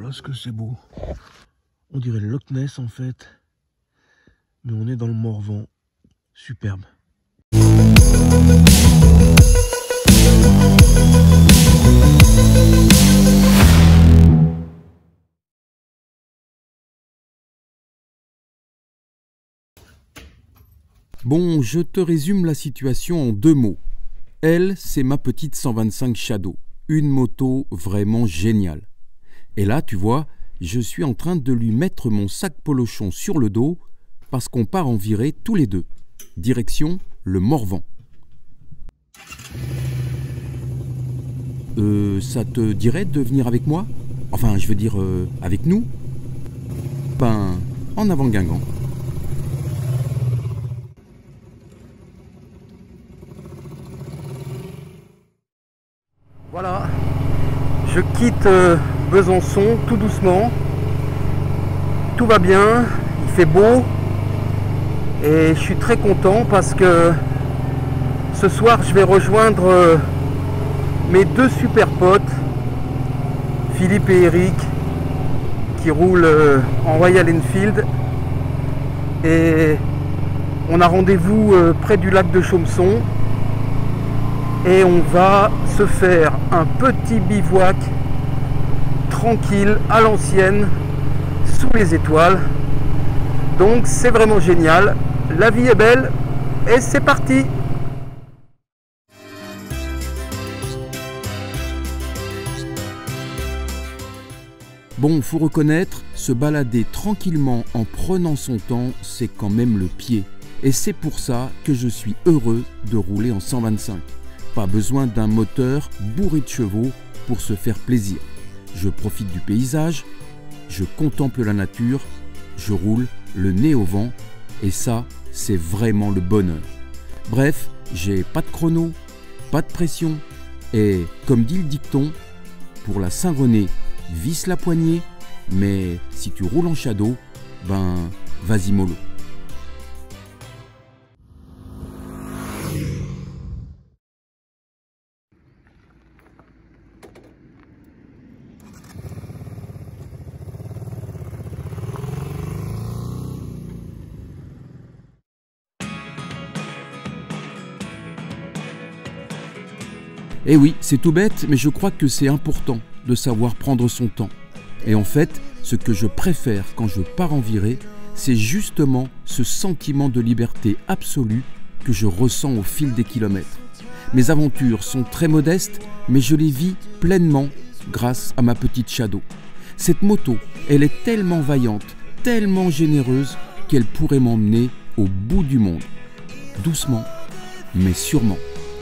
là ce que c'est beau. On dirait le Loch Ness en fait. Mais on est dans le Morvan. Superbe. Bon, je te résume la situation en 2 mots. Elle, c'est ma petite 125 Shadow. Une moto vraiment géniale. Et là, tu vois, je suis en train de lui mettre mon sac polochon sur le dos parce qu'on part en virée tous les deux. Direction le Morvan. Ça te dirait de venir avec moi? Enfin, je veux dire, avec nous? Ben, en avant Guingamp. Voilà, je quitte Besançon tout doucement. Tout va bien, il fait beau et je suis très content parce que ce soir je vais rejoindre mes 2 super potes, Philippe et Eric, qui roulent en Royal Enfield, et on a rendez-vous près du lac de Chaumson. Et on va se faire un petit bivouac tranquille à l'ancienne sous les étoiles. Donc c'est vraiment génial. La vie est belle et c'est parti. Bon, faut reconnaître, se balader tranquillement en prenant son temps, c'est quand même le pied. Et c'est pour ça que je suis heureux de rouler en 125. Pas besoin d'un moteur bourré de chevaux pour se faire plaisir. Je profite du paysage, je contemple la nature, je roule le nez au vent, et ça, c'est vraiment le bonheur. Bref, j'ai pas de chrono, pas de pression, et comme dit le dicton, pour la Saint-René, visse la poignée, mais si tu roules en Shadow, ben vas-y mollo. Eh oui, c'est tout bête, mais je crois que c'est important de savoir prendre son temps. Et en fait, ce que je préfère quand je pars en virée, c'est justement ce sentiment de liberté absolue que je ressens au fil des kilomètres. Mes aventures sont très modestes, mais je les vis pleinement grâce à ma petite Shadow. Cette moto, elle est tellement vaillante, tellement généreuse, qu'elle pourrait m'emmener au bout du monde. Doucement, mais sûrement.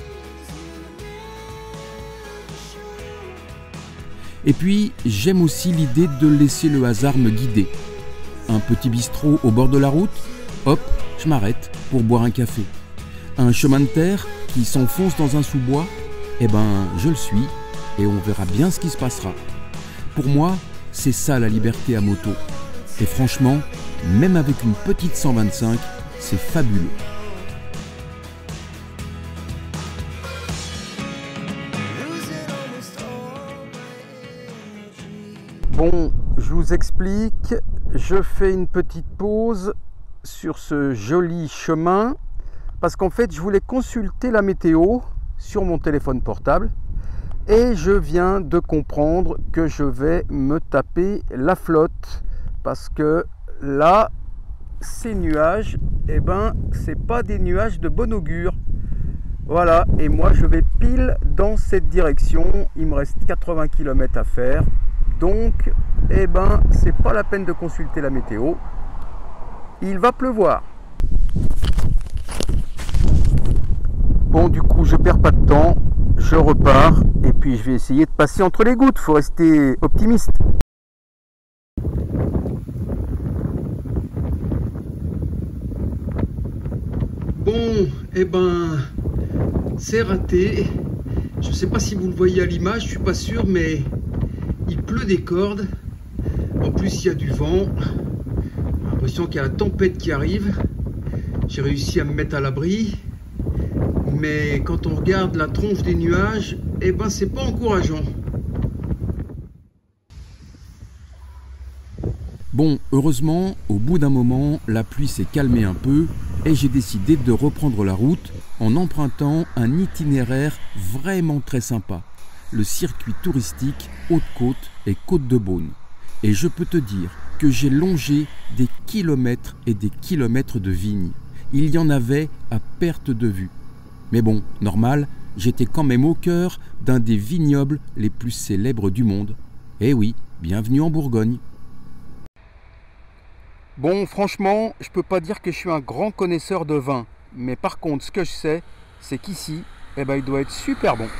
Et puis, j'aime aussi l'idée de laisser le hasard me guider. Un petit bistrot au bord de la route, hop, je m'arrête pour boire un café. Un chemin de terre qui s'enfonce dans un sous-bois, eh ben, je le suis et on verra bien ce qui se passera. Pour moi, c'est ça la liberté à moto. Et franchement, même avec une petite 125, c'est fabuleux. Bon, je vous explique, je fais une petite pause sur ce joli chemin parce qu'en fait je voulais consulter la météo sur mon téléphone portable et je viens de comprendre que je vais me taper la flotte parce que là, ces nuages, eh ben c'est pas des nuages de bon augure. Voilà, et moi je vais pile dans cette direction, il me reste 80 km à faire. Donc, eh ben, c'est pas la peine de consulter la météo. Il va pleuvoir. Bon, du coup, je perds pas de temps. Je repars. Et puis, je vais essayer de passer entre les gouttes. Faut rester optimiste. Bon, eh ben, c'est raté. Je sais pas si vous le voyez à l'image, je suis pas sûr, mais il pleut des cordes. En plus, il y a du vent. J'ai l'impression qu'il y a la tempête qui arrive. J'ai réussi à me mettre à l'abri. Mais quand on regarde la tronche des nuages, eh ben, c'est pas encourageant. Bon, heureusement, au bout d'un moment, la pluie s'est calmée un peu et j'ai décidé de reprendre la route en empruntant un itinéraire vraiment très sympa, le circuit touristique Haute-Côte et Côte de Beaune. Et je peux te dire que j'ai longé des kilomètres et des kilomètres de vignes. Il y en avait à perte de vue. Mais bon, normal, j'étais quand même au cœur d'un des vignobles les plus célèbres du monde. Eh oui, bienvenue en Bourgogne. Bon, franchement, je peux pas dire que je suis un grand connaisseur de vin. Mais par contre, ce que je sais, c'est qu'ici, eh ben, il doit être super bon.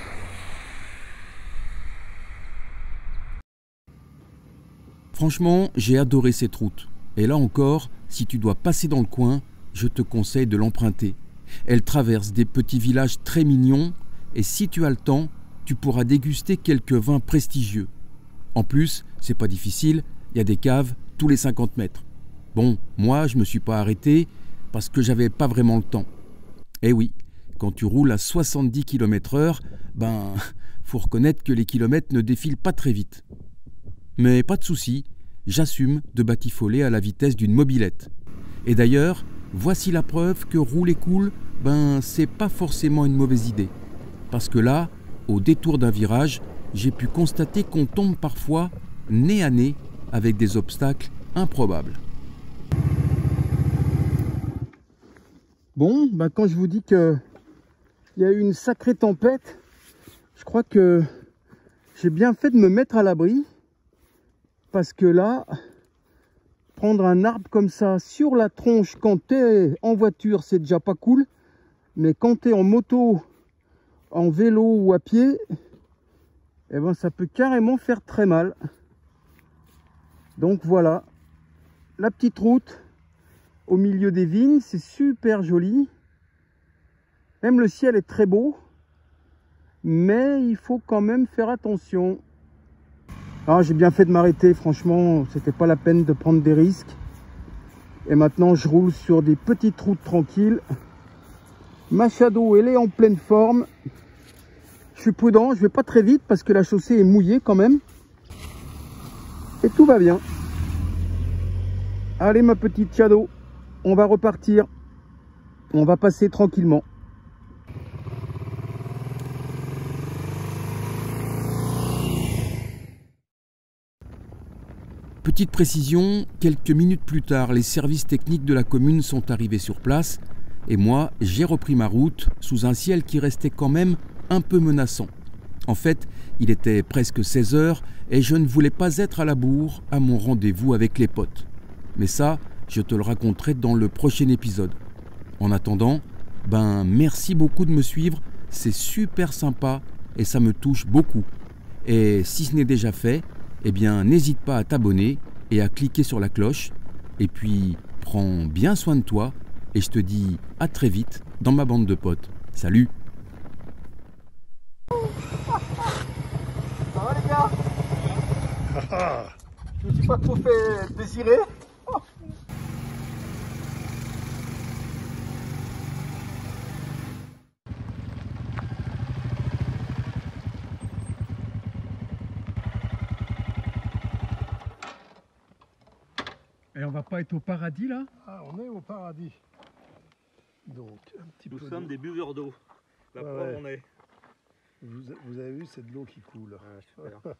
Franchement, j'ai adoré cette route. Et là encore, si tu dois passer dans le coin, je te conseille de l'emprunter. Elle traverse des petits villages très mignons et si tu as le temps, tu pourras déguster quelques vins prestigieux. En plus, c'est pas difficile, il y a des caves tous les 50 mètres. Bon, moi, je me suis pas arrêté parce que j'avais pas vraiment le temps. Eh oui, quand tu roules à 70 km/h, ben, faut reconnaître que les kilomètres ne défilent pas très vite. Mais pas de souci, j'assume de batifoler à la vitesse d'une mobilette. Et d'ailleurs, voici la preuve que rouler cool, ben, c'est pas forcément une mauvaise idée. Parce que là, au détour d'un virage, j'ai pu constater qu'on tombe parfois nez à nez avec des obstacles improbables. Bon, ben quand je vous dis qu'il y a eu une sacrée tempête, je crois que j'ai bien fait de me mettre à l'abri. Parce que là, prendre un arbre comme ça sur la tronche quand tu es en voiture, c'est déjà pas cool. Mais quand tu es en moto, en vélo ou à pied, eh ben, ça peut carrément faire très mal. Donc voilà, la petite route au milieu des vignes, c'est super joli. Même le ciel est très beau, mais il faut quand même faire attention. Ah, j'ai bien fait de m'arrêter, franchement, c'était pas la peine de prendre des risques. Et maintenant, je roule sur des petites routes tranquilles. Ma Shadow, elle est en pleine forme. Je suis prudent, je vais pas très vite parce que la chaussée est mouillée quand même. Et tout va bien. Allez, ma petite Shadow, on va repartir. On va passer tranquillement. Petite précision, quelques minutes plus tard, les services techniques de la commune sont arrivés sur place et moi, j'ai repris ma route sous un ciel qui restait quand même un peu menaçant. En fait, il était presque 16 h et je ne voulais pas être à la bourre à mon rendez-vous avec les potes. Mais ça, je te le raconterai dans le prochain épisode. En attendant, ben merci beaucoup de me suivre, c'est super sympa et ça me touche beaucoup. Et si ce n'est déjà fait, eh bien n'hésite pas à t'abonner et à cliquer sur la cloche. Et puis, prends bien soin de toi et je te dis à très vite dans ma bande de potes. Salut! Ça va les gars? Je me suis pas trop fait désirer. Et on va pas être au paradis là? Ah, on est au paradis. Donc, un petit peu. Nous sommes des buveurs d'eau. La preuve, ouais. on est. Vous avez vu, c'est de l'eau qui coule. Ah, super.